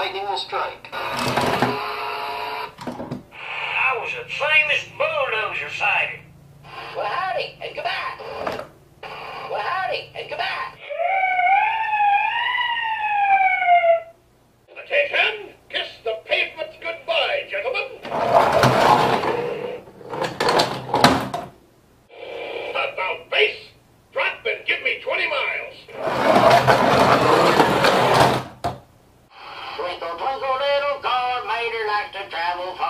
lightning will strike. I was the famous bulldozer sighted. Well, howdy, and goodbye. Well, howdy, and goodbye. Attention! Kiss the pavement goodbye, gentlemen. About base. Drop and give me 20 miles. Twinkle, twinkle, little star, mater likes to travel